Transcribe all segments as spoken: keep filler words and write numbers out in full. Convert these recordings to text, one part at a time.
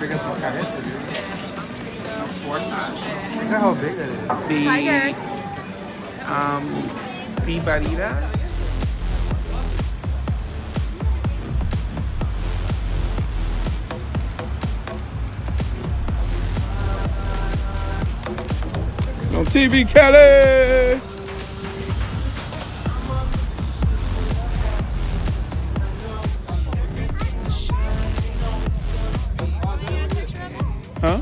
big as Bucarest, dude. Look at how big that is. The Tiger. um, Vivarita. On T V, Kelly. Huh?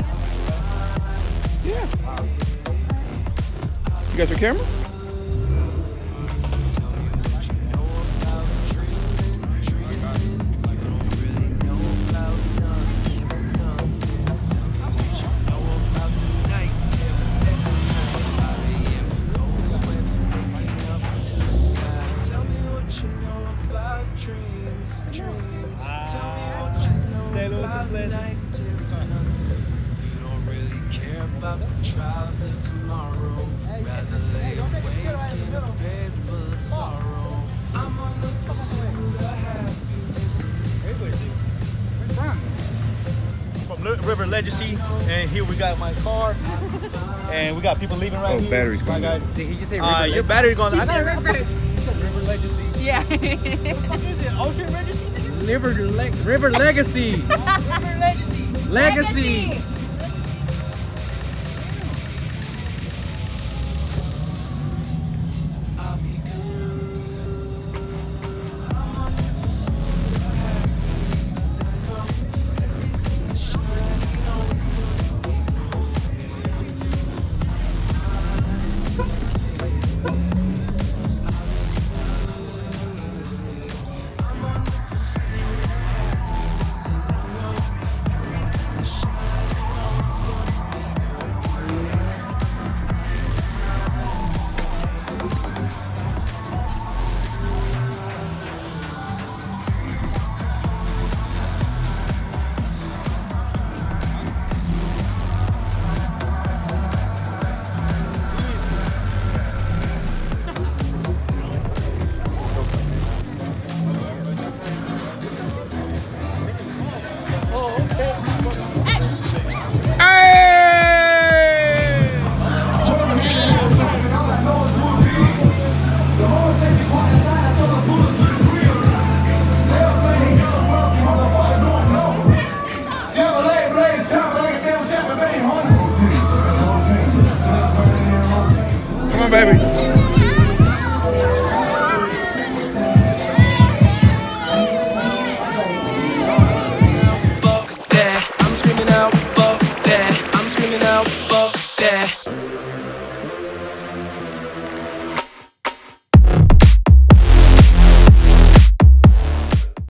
Yeah. You got your camera? River Legacy, and here we got my car, and we got people leaving right oh, here. Battery's going. Guys. Did he just say River Uh, your battery going. I River, River Legacy. yeah. What the fuck is it? Ocean Legacy? River, Le River Legacy. River Legacy. Legacy. Come on, baby.